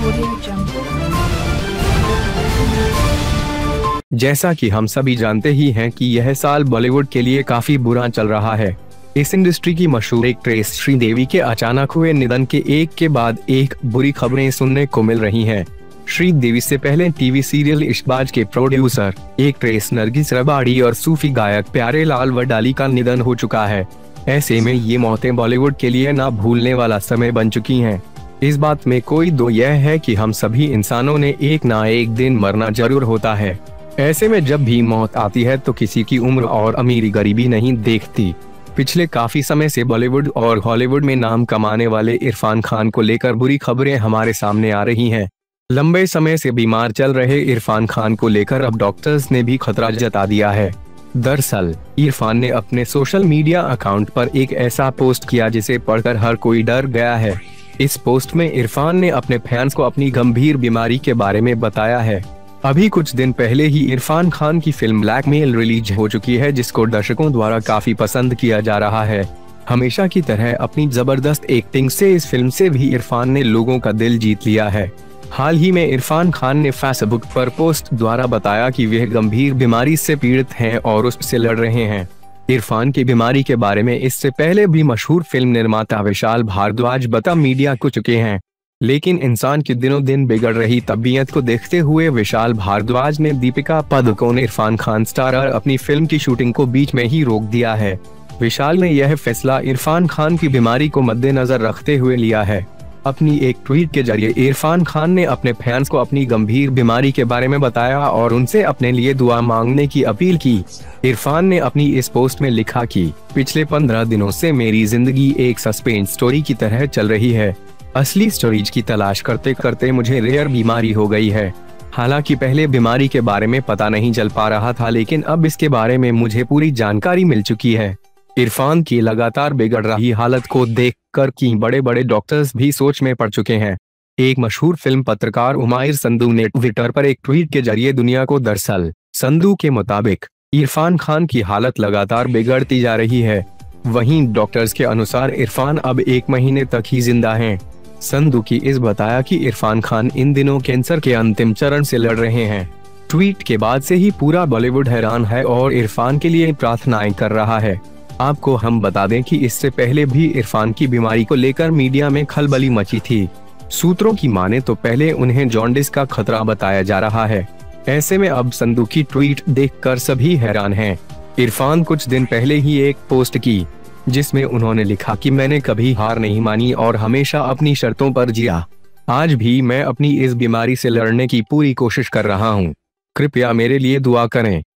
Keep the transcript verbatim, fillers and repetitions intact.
जैसा कि हम सभी जानते ही हैं कि यह साल बॉलीवुड के लिए काफी बुरा चल रहा है। इस इंडस्ट्री की मशहूर एक्ट्रेस श्रीदेवी के अचानक हुए निधन के एक के बाद एक बुरी खबरें सुनने को मिल रही हैं। श्रीदेवी से पहले टीवी सीरियल इश्कबाज के प्रोड्यूसर एक्ट्रेस नरगिस रबाड़ी और सूफी गायक प्यारे लाल वडाली का निधन हो चुका है। ऐसे में ये मौतें बॉलीवुड के लिए ना भूलने वाला समय बन चुकी हैं। इस बात में कोई दो यह है कि हम सभी इंसानों ने एक ना एक दिन मरना जरूर होता है। ऐसे में जब भी मौत आती है तो किसी की उम्र और अमीरी गरीबी नहीं देखती। पिछले काफी समय से बॉलीवुड और हॉलीवुड में नाम कमाने वाले इरफान खान को लेकर बुरी खबरें हमारे सामने आ रही हैं। लंबे समय से बीमार चल रहे इरफान खान को लेकर अब डॉक्टर्स ने भी खतरा जता दिया है। दरअसल इरफान ने अपने सोशल मीडिया अकाउंट पर एक ऐसा पोस्ट किया जिसे पढ़कर हर कोई डर गया है। इस पोस्ट में इरफान ने अपने फैंस को अपनी गंभीर बीमारी के बारे में बताया है। अभी कुछ दिन पहले ही इरफान खान की फिल्म ब्लैकमेल रिलीज हो चुकी है, जिसको दर्शकों द्वारा काफी पसंद किया जा रहा है। हमेशा की तरह अपनी जबरदस्त एक्टिंग से इस फिल्म से भी इरफान ने लोगों का दिल जीत लिया है। हाल ही में इरफान खान ने फेसबुक पर पोस्ट द्वारा बताया कि वह गंभीर बीमारी से पीड़ित हैं और उससे लड़ रहे हैं। इरफान की बीमारी के बारे में इससे पहले भी मशहूर फिल्म निर्माता विशाल भारद्वाज बता मीडिया को चुके हैं, लेकिन इंसान की दिनों दिन बिगड़ रही तबीयत को देखते हुए विशाल भारद्वाज ने दीपिका पादुकोण इरफान खान स्टारर अपनी फिल्म की शूटिंग को बीच में ही रोक दिया है। विशाल ने यह फैसला इरफान खान की बीमारी को मद्देनजर रखते हुए लिया है। अपनी एक ट्वीट के जरिए इरफान खान ने अपने फैंस को अपनी गंभीर बीमारी के बारे में बताया और उनसे अपने लिए दुआ मांगने की अपील की। इरफान ने अपनी इस पोस्ट में लिखा कि पिछले पंद्रह दिनों से मेरी जिंदगी एक सस्पेंस स्टोरी की तरह चल रही है। असली स्टोरीज की तलाश करते करते मुझे रेयर बीमारी हो गई है। हालांकि पहले बीमारी के बारे में पता नहीं चल पा रहा था, लेकिन अब इसके बारे में मुझे पूरी जानकारी मिल चुकी है। इरफान की लगातार बिगड़ रही हालत को देखकर कि बड़े बड़े डॉक्टर्स भी सोच में पड़ चुके हैं। एक मशहूर फिल्म पत्रकार उमाइर संधू ने ट्विटर पर एक ट्वीट के जरिए दुनिया को दरअसल संधू के मुताबिक इरफान खान की हालत लगातार बिगड़ती जा रही है। वहीं डॉक्टर्स के अनुसार इरफान अब एक महीने तक ही जिंदा हैं। संधू की इस बताया कि इरफान खान इन दिनों कैंसर के अंतिम चरण से लड़ रहे हैं। ट्वीट के बाद से ही पूरा बॉलीवुड हैरान है और इरफान के लिए प्रार्थनाएं कर रहा है। आपको हम बता दें कि इससे पहले भी इरफान की बीमारी को लेकर मीडिया में खलबली मची थी। सूत्रों की माने तो पहले उन्हें जॉन्डिस का खतरा बताया जा रहा है। ऐसे में अब संधू की ट्वीट देखकर सभी हैरान हैं। इरफान कुछ दिन पहले ही एक पोस्ट की जिसमें उन्होंने लिखा कि मैंने कभी हार नहीं मानी और हमेशा अपनी शर्तों पर जिया। आज भी मैं अपनी इस बीमारी से लड़ने की पूरी कोशिश कर रहा हूँ। कृपया मेरे लिए दुआ करें।